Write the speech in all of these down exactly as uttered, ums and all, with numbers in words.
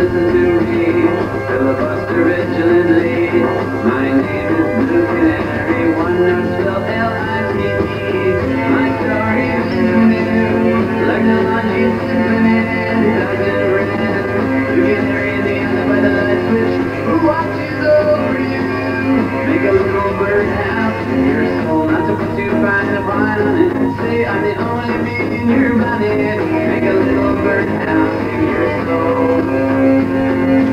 listen to me, filibuster vigilantly. My name is Blue Canary, one note spelled L I T E. My story is new, like the launching symphony, doesn't rest. You get Harry in the end by the light switch, who watches over you. Make a little birdhouse in your soul, not supposed to find a pine on it. Say I'm the only bee in your body. Make a little birdhouse in your soul.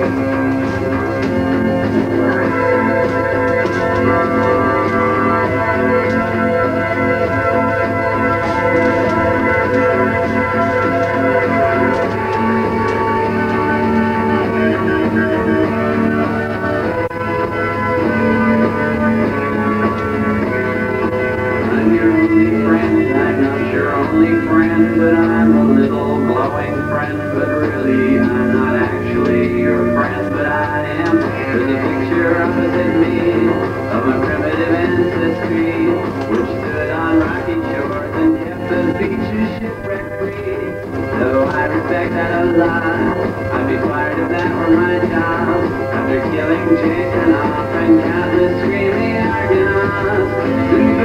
But I'm a little glowing friend, but really I'm not actually your friend, but I am. There's a picture opposite me of my primitive ancestry, which stood on rocky shores and kept the beaches shipwreck free. Though I respect that a lot, I'd be fired if that were my job. After killing, chasing off, and countless screaming Argonauts.